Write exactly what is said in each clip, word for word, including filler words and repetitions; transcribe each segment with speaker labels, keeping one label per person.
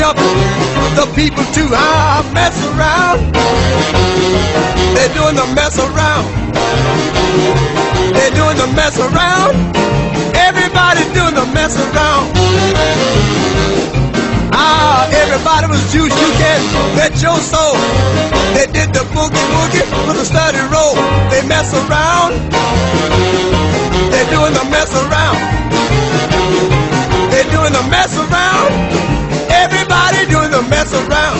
Speaker 1: jumping, the people too high mess around. They're doing the mess around. They're doing the mess around. Everybody's doing the mess around. Ah, everybody was juiced, you can bet your soul. They did the boogie woogie with a study roll. They mess around. They're doing the mess around. They're doing the mess around. Everybody doing the mess around.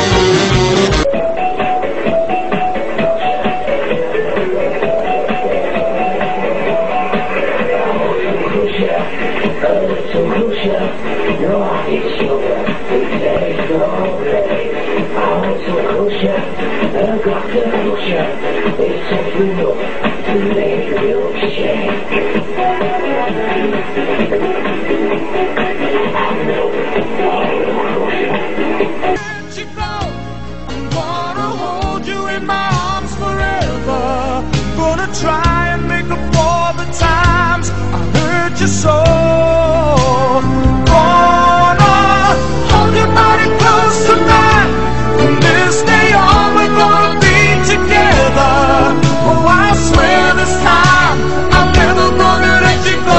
Speaker 2: Try and make up for the times I hurt you so. Gonna hold your body close tonight. From this day on, we're gonna be together. Oh, I swear this time I'm never gonna let you go.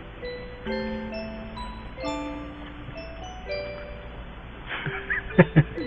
Speaker 3: Ha ha ha.